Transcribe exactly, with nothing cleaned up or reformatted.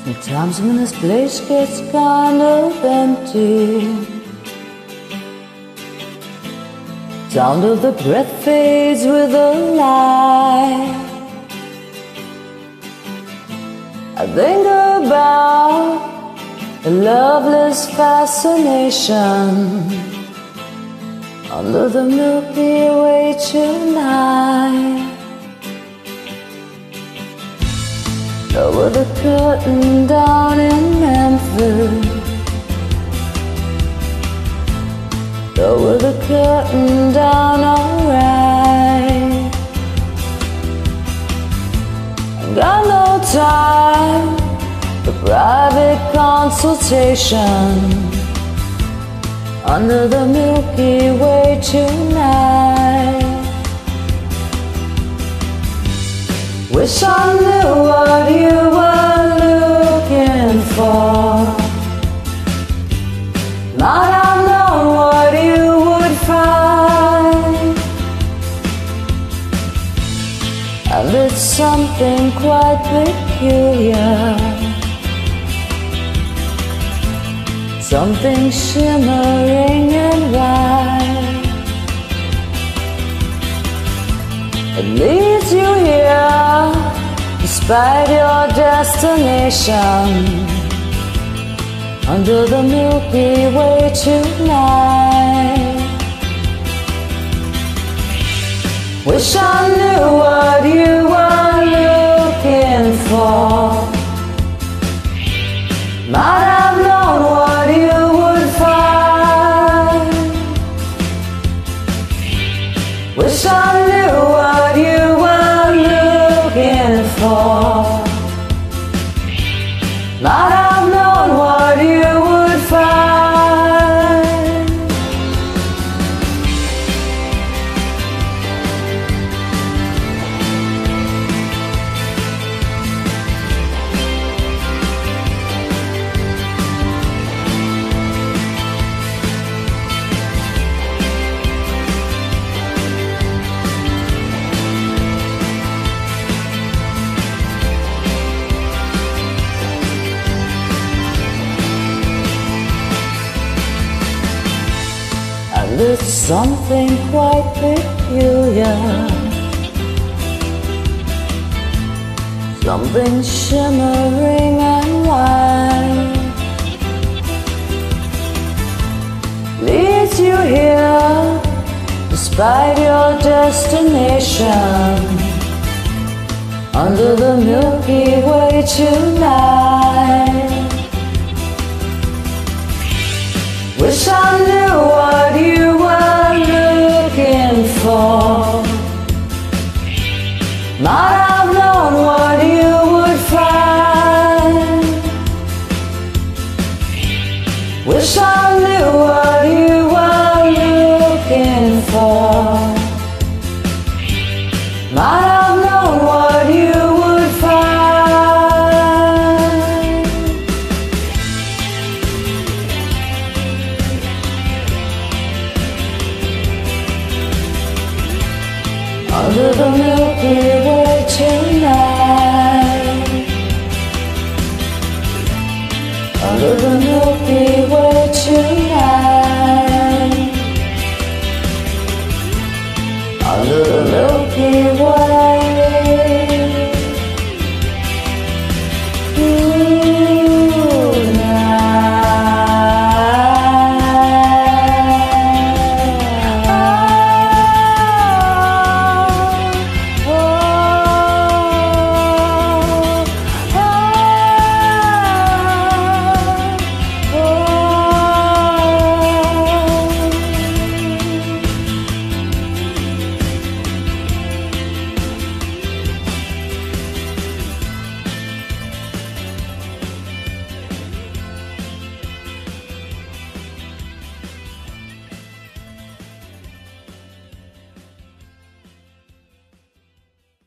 At times when this place gets kind of empty, sound of the breath fades with the light. I think about a loveless fascination under the Milky Way tonight. Lower the curtain down in Memphis, lower the curtain down, alright. I got no time for private consultation under the Milky Way tonight. Wish I knew what you were looking for, might have known what you would find. And it's something quite peculiar, something shimmering and white. It leads you here despite your destination under the Milky Way tonight. Wish I knew what you were looking for, might have known what you would find. Wish I knew what you were looking for, might have known what you would find. And it's something quite peculiar, something shimmering and white. Leads you here despite your destination under the Milky Way tonight. Wish I knew what you were looking for, might have known what you would find. Wish I knew what you were looking for, might have known what you would find. Under the Milky Way tonight, under the Milky Way tonight.